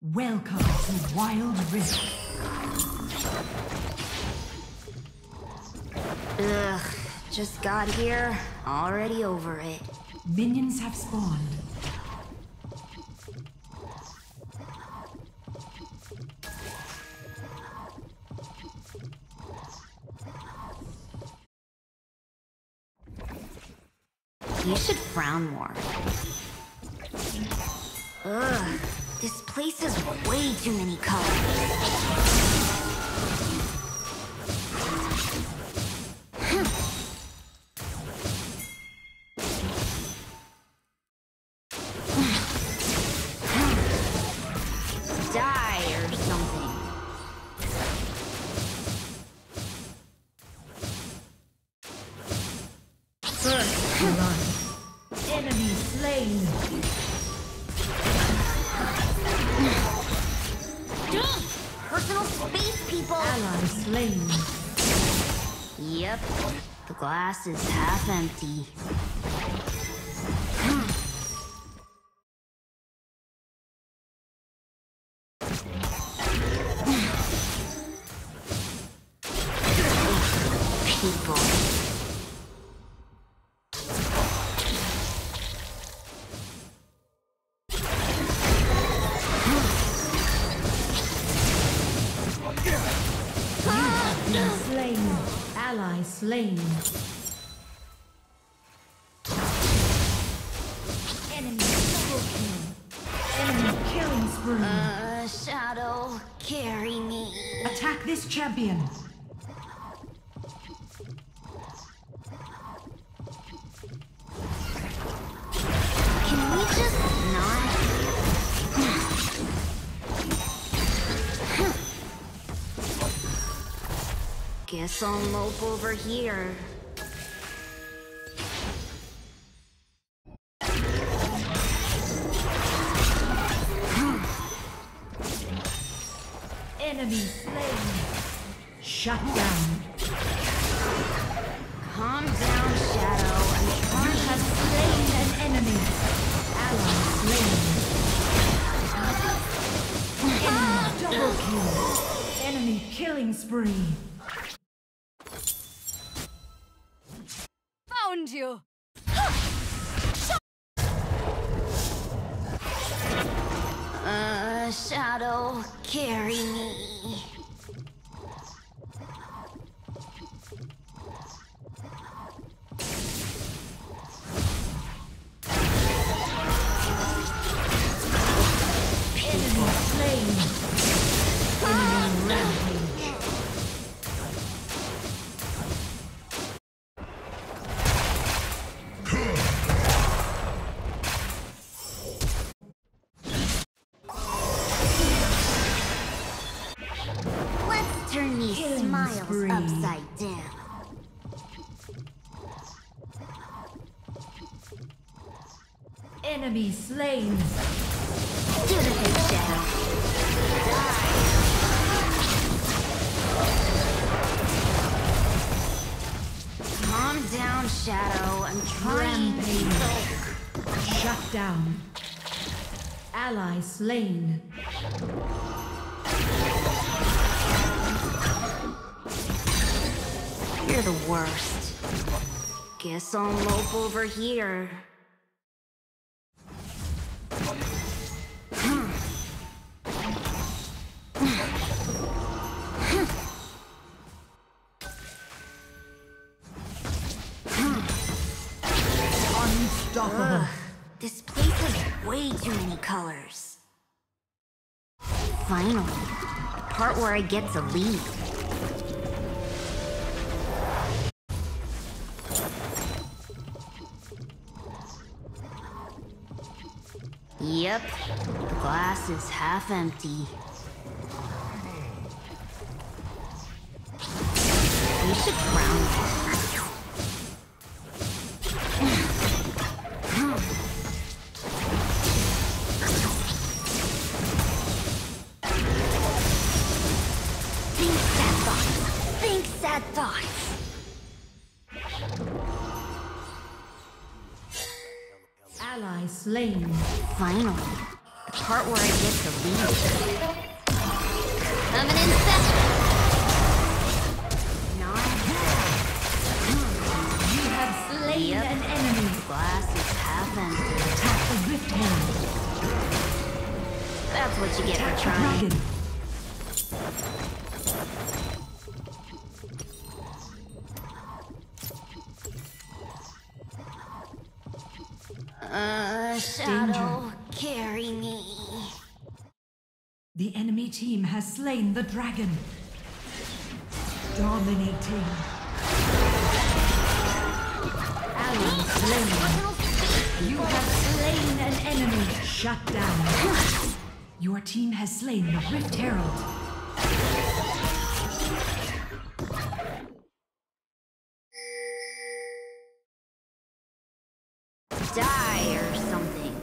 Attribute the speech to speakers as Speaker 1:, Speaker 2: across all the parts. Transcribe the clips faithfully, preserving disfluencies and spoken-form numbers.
Speaker 1: Welcome to Wild Rift.
Speaker 2: Ugh, just got here, already over it.
Speaker 1: Minions have spawned.
Speaker 2: You should frown more. Ugh, this place has way too many colors.
Speaker 1: First blood. Enemy slain.
Speaker 2: Personal space, people!
Speaker 1: Ally slain.
Speaker 2: Yep, the glass is half empty. People.
Speaker 1: Slain. Ally slain. Enemy double kill. Enemy killing spree.
Speaker 2: Uh, Shadow, carry me.
Speaker 1: Attack this champion.
Speaker 2: Can we just not? Guess I'll mope over here.
Speaker 1: Enemy slain. Shut down.
Speaker 2: Calm down, Shadow. I'm trying.
Speaker 1: You have slain an enemy. Ally slain. Enemy double kill. Enemy killing spree.
Speaker 3: Found you.
Speaker 2: Uh, Shadow, carry me.
Speaker 1: Enemy slain. Enemy rampage.
Speaker 2: Let's turn these
Speaker 1: Killing
Speaker 2: smiles
Speaker 1: spree.
Speaker 2: upside down.
Speaker 1: Enemy slain.
Speaker 2: Do the thing, Shadow. Die. Calm down, Shadow. I'm trying.
Speaker 1: Rampage. Shut down. Ally slain.
Speaker 2: You're the worst. Guess I'll mope over here.
Speaker 1: Unstoppable.
Speaker 2: Ugh, this place has way too many colors. Finally, the part where I get to lead. Yep, the glass is half empty. You should frown more. Think sad thoughts. Think sad thoughts.
Speaker 1: Ally slain.
Speaker 2: Finally, the part where I get to lead. Coming in second.
Speaker 1: You have slain
Speaker 2: Yep.
Speaker 1: an enemy.
Speaker 2: Glass is half empty.
Speaker 1: Attack the Rift Herald.
Speaker 2: That's what you get
Speaker 1: Attack
Speaker 2: for
Speaker 1: the
Speaker 2: trying.
Speaker 1: dragon.
Speaker 2: Uh, Shadow, carry me.
Speaker 1: The enemy team has slain the dragon. Dominating. Ally slain. You have slain an enemy. Shut down. Your team has slain the Rift Herald.
Speaker 2: Die or something.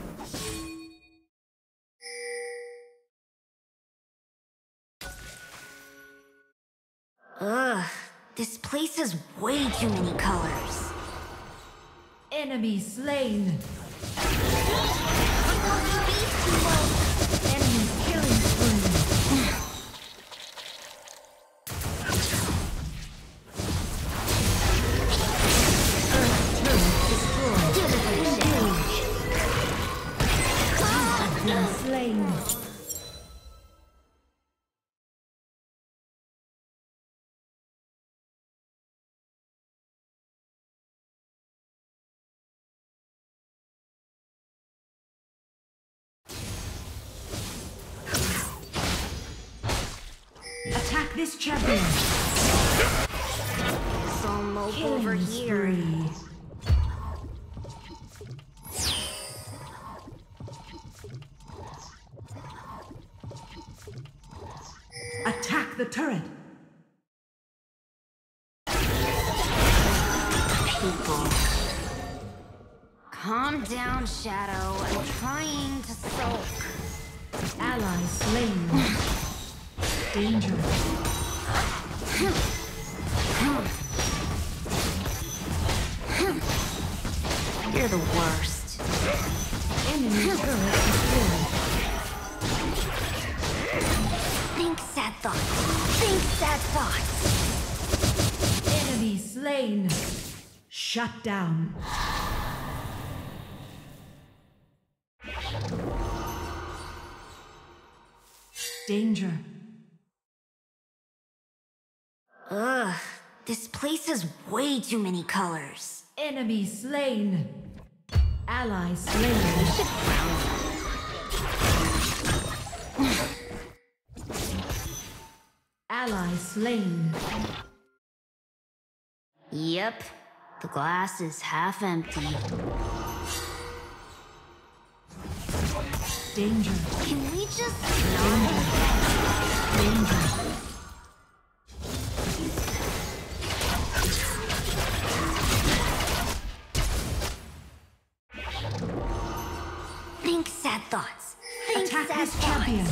Speaker 2: Ugh, this place has way too many colors.
Speaker 1: Enemy slain. Enemy killing spree. Earth turret destroyed.
Speaker 2: Give it a
Speaker 1: Engage. Have been slain. Attack this champion.
Speaker 2: Some mope
Speaker 1: Killing
Speaker 2: over here.
Speaker 1: spree. Attack the turret.
Speaker 2: People. Calm down, Shadow. I'm trying to sulk.
Speaker 1: Ally slain. Danger.
Speaker 2: You're the worst.
Speaker 1: Enemy turret destroyed.
Speaker 2: Think sad thoughts. Think sad thoughts.
Speaker 1: Enemy slain. Shut down. Danger.
Speaker 2: Ugh, this place has way too many colors.
Speaker 1: Enemy slain. Ally slain.
Speaker 2: You should ground them.
Speaker 1: Ally slain.
Speaker 2: Yep, the glass is half empty.
Speaker 1: Danger.
Speaker 2: Can we just
Speaker 1: Danger. Danger.
Speaker 2: think sad thoughts? Think
Speaker 1: Attack
Speaker 2: sad
Speaker 1: this
Speaker 2: thoughts.
Speaker 1: champion.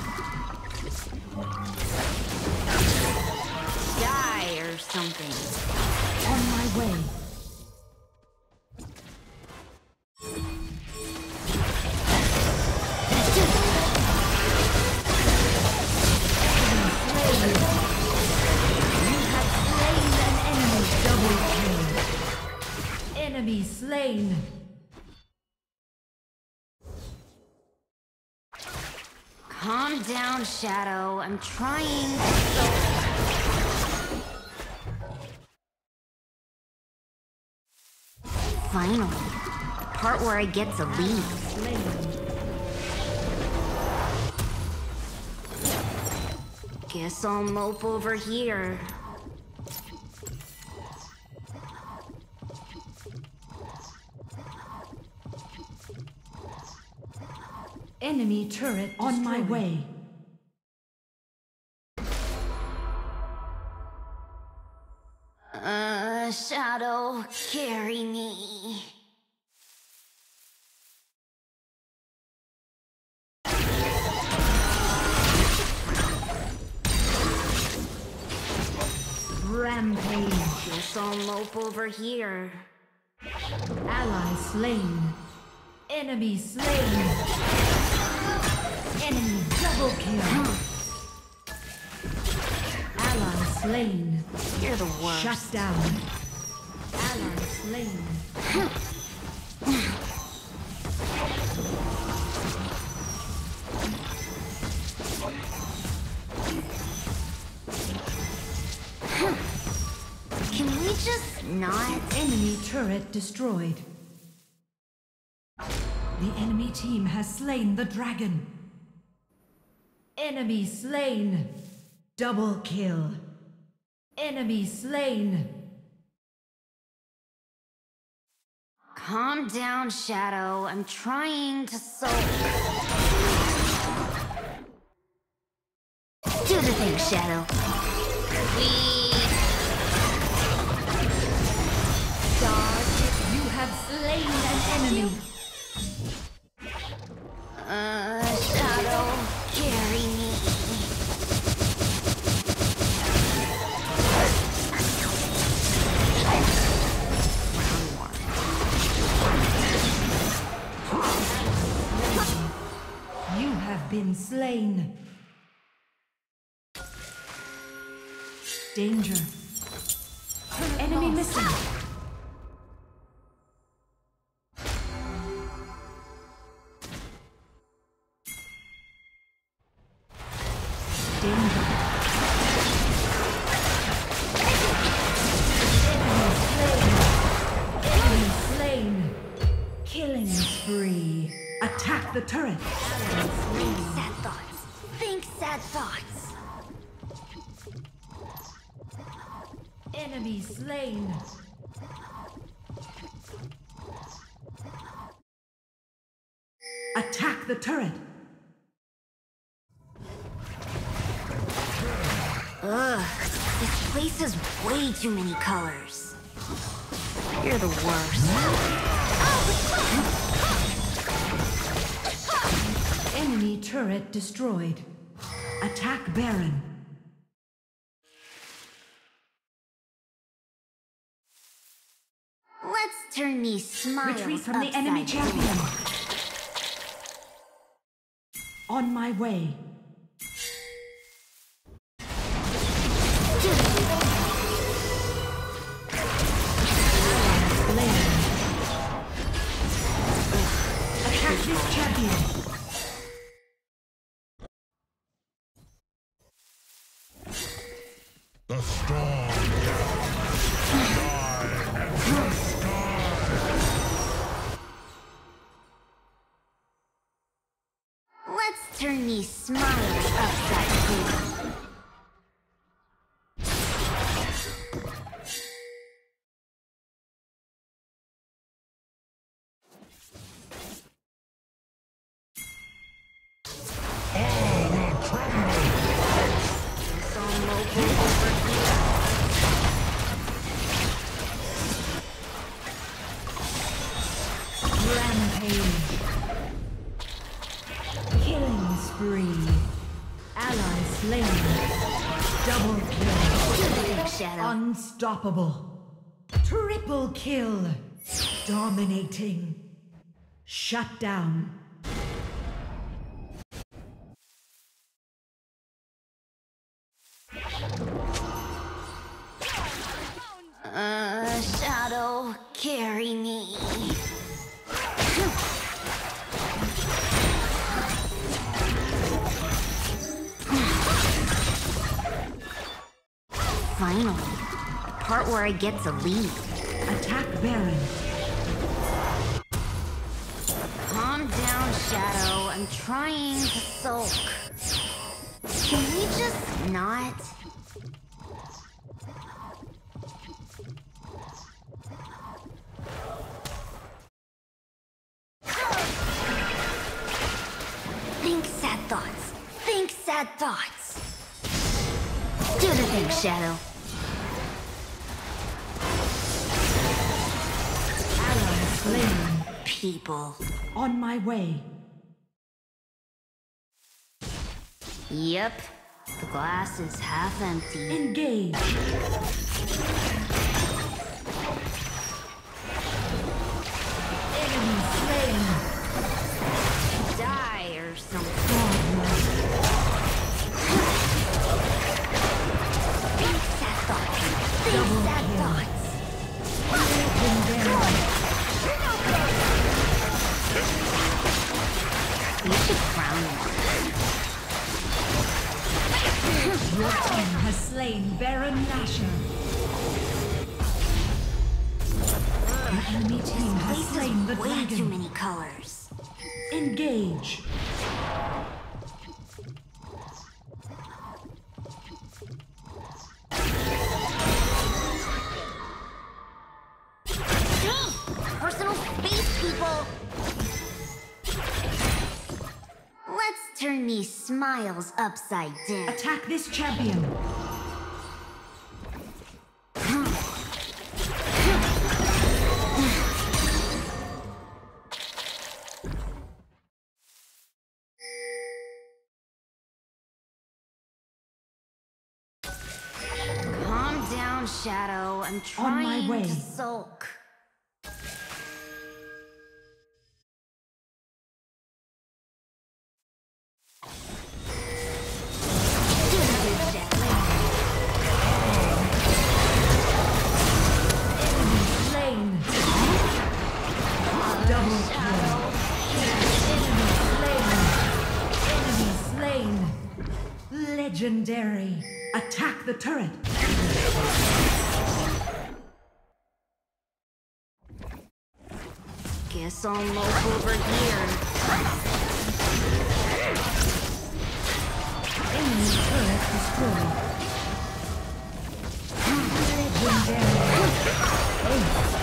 Speaker 2: Die or something.
Speaker 1: On my way. Enemy slain.
Speaker 2: Calm down, Shadow. I'm trying so... Finally, the part where I get to leave.
Speaker 1: Slain.
Speaker 2: Guess I'll mope over here.
Speaker 1: Enemy turret on my way.
Speaker 2: Uh, Shadow, carry me.
Speaker 1: Rampage.
Speaker 2: Guess I'll mope over here.
Speaker 1: Ally slain. Enemy slain. Enemy double kill. Ally slain.
Speaker 2: You're the worst.
Speaker 1: Shut down. Ally slain.
Speaker 2: Can we just not?
Speaker 1: Enemy turret destroyed. The enemy team has slain the dragon. Enemy slain. Double kill. Enemy slain.
Speaker 2: Calm down, Shadow. I'm trying to solve. Do the thing, Shadow. We
Speaker 1: You have slain an enemy.
Speaker 2: Uh, Shadow, carry me.
Speaker 1: You have been slain. Danger. Enemy missing. Danger. Enemy slain. Enemy slain. Killing spree. Attack the turret.
Speaker 2: Think sad thoughts. Think sad thoughts.
Speaker 1: Enemy slain. Attack the turret.
Speaker 2: Ugh, this place has way too many colors. You're the worst.
Speaker 1: Enemy turret destroyed. Attack Baron.
Speaker 2: Let's turn these smiles
Speaker 1: Retreat from the enemy
Speaker 2: upside
Speaker 1: champion.
Speaker 2: down.
Speaker 1: On my way. Attack this champion.
Speaker 3: The storm.
Speaker 2: Let's turn these smiles upside down. It's all mobile over here.
Speaker 1: Rampage. Killing spree. Ally slain. Double kill.
Speaker 2: Big Shadow.
Speaker 1: Unstoppable. Triple kill. Dominating. Shut down.
Speaker 2: Uh, Shadow, carry me. Finally, the part where I get to lead.
Speaker 1: Attack Baron.
Speaker 2: Calm down, Shadow. I'm trying to sulk. Can we just not? Think sad thoughts. Think sad thoughts. Do the thing, Shadow.
Speaker 1: Ally slain.
Speaker 2: People.
Speaker 1: On my way.
Speaker 2: Yep. The glass is half empty.
Speaker 1: Engage. Enemy slain.
Speaker 2: Die or something.
Speaker 1: Godlike. Your team has slain Baron Nashor. The enemy team has
Speaker 2: This
Speaker 1: slain the
Speaker 2: is way
Speaker 1: dragon.
Speaker 2: too many colors.
Speaker 1: Engage.
Speaker 2: Personal space, people! Let's turn these smiles upside down.
Speaker 1: Attack this champion.
Speaker 2: Calm down, Shadow. I'm
Speaker 1: On my
Speaker 2: trying
Speaker 1: way.
Speaker 2: to sulk.
Speaker 1: Slain. Double kill. Enemy slain. Enemy slain. Legendary. Attack the turret.
Speaker 2: Guess I'll loaf over here.
Speaker 1: Enemy turret destroyed. Legendary. Ace.